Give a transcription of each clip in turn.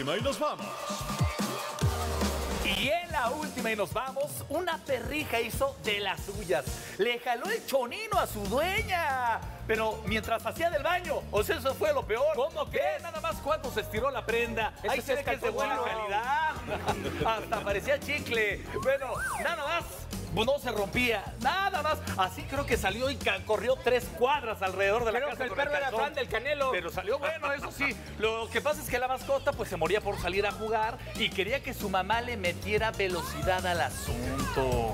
última y nos vamos. Y en la última y nos vamos, una perrija hizo de las suyas. Le jaló el chonino a su dueña. Pero mientras hacía del baño, o sea, eso fue lo peor. ¿Cómo que? Nada más cuánto se estiró la prenda. Ahí se ve que es de buena calidad. Hasta parecía chicle. Bueno, nada más. No se rompía, nada más. Así creo que salió y corrió 3 cuadras alrededor de la casa. Creo que el perro era fan del Canelo. Pero salió bueno, eso sí. Lo que pasa es que la mascota pues se moría por salir a jugar y quería que su mamá le metiera velocidad al asunto.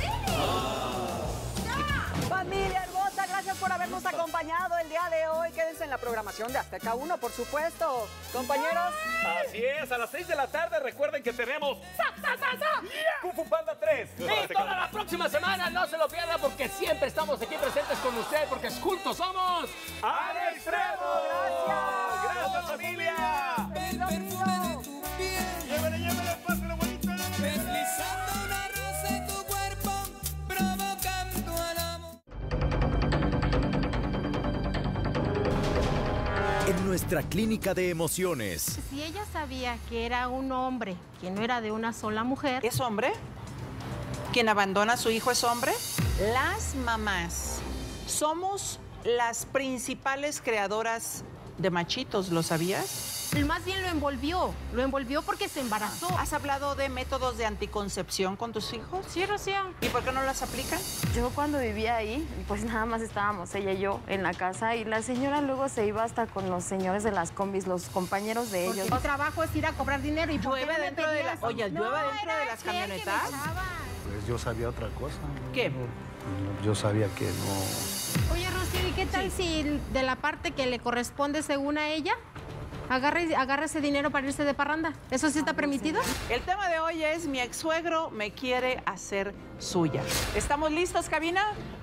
Familia hermosa, gracias por habernos acompañado el día de hoy. Quédense en la programación de Azteca 1, por supuesto. Compañeros. Así es, a las 6 de la tarde recuerden que tenemos Kung Fu Panda 3. Y toda la próxima semana no se lo pierda porque siempre estamos aquí presentes con usted porque juntos somos ¡Al extremo! Gracias. ¡Gracias, familia! El perfume de tu piel. Llévele, pásale, bonita. Deslizando una rosa en tu cuerpo, provocando al amor. En nuestra clínica de emociones. Si ella sabía que era un hombre, que no era de una sola mujer. ¿Es hombre? ¿Quien abandona a su hijo es hombre? Las mamás somos las principales creadoras de machitos, ¿lo sabías? Más bien lo envolvió porque se embarazó. ¿Has hablado de métodos de anticoncepción con tus hijos? Sí, Rocío. ¿Y por qué no las aplican? Yo cuando vivía ahí, pues nada más estábamos ella y yo en la casa y la señora luego se iba hasta con los señores de las combis, los compañeros de ellos. Mi trabajo es ir a cobrar dinero y ¿Llueve dentro de las las camionetas? Pues yo sabía otra cosa. ¿Qué? Yo sabía que no... Oye, Rocío, ¿y qué tal si de la parte que le corresponde según a ella, agarra ese dinero para irse de parranda? ¿Eso sí está permitido? El tema de hoy es mi ex suegro me quiere hacer suya. ¿Estamos listos, cabina?